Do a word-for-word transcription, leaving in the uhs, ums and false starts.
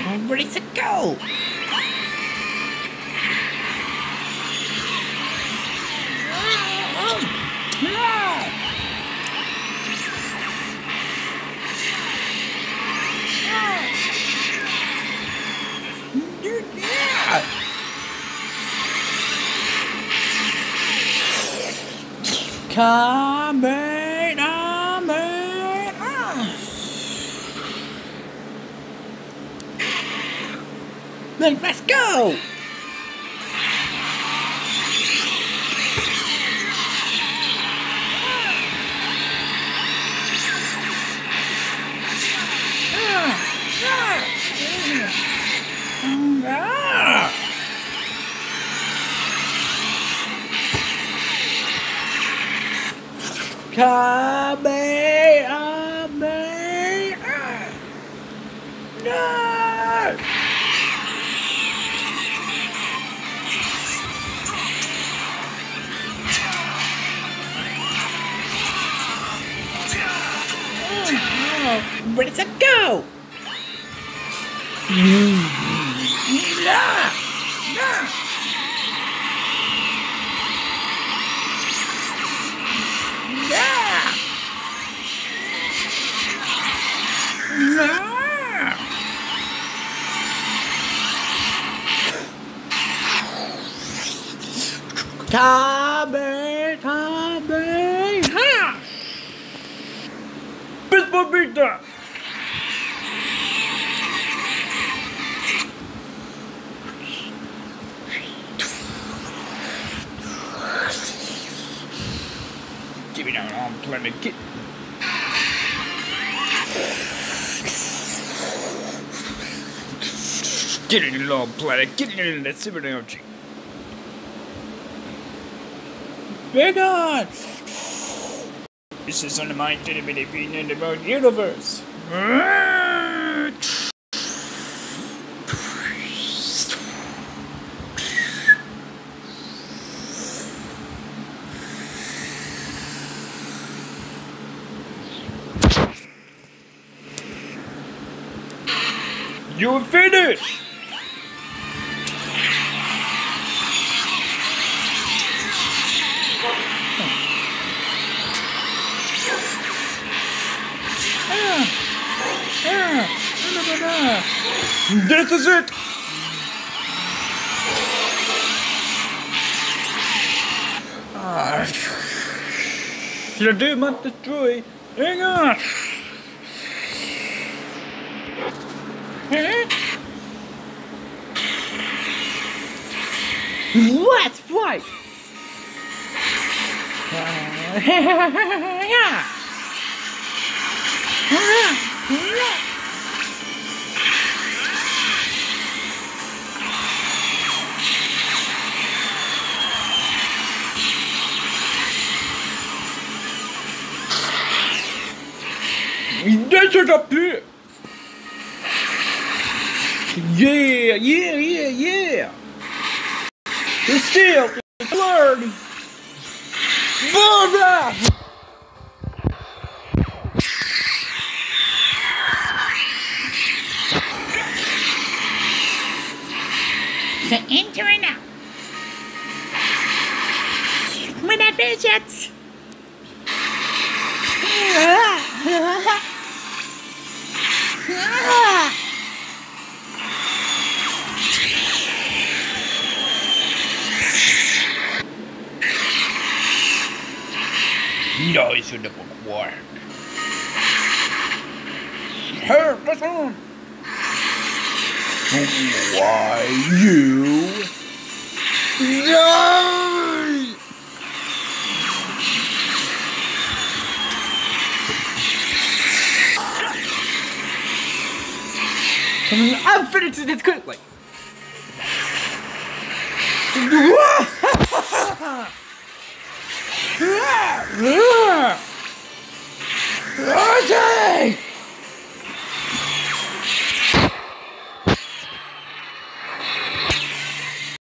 I'm ready to go. Come in, come in. Let's go. Come in, come in. No. Ready to go! Yeah! Yeah! Yeah! Yeah! Tabe, tabe, ha! Miss Bobita! Give me that arm planet, get. Get in the long planet, get in that super energy. Big on! This is on my infinity being in the universe. You're finished! This is it! Ah. Should I do not destroy? Hang on! Let's fight! That's it up here! Yeah, yeah, yeah, yeah! The steel is blurred! Blah, So enter and out. With that visions. No, it shouldn't work. Hey, listen! Why you? No! I'm finishing this quickly.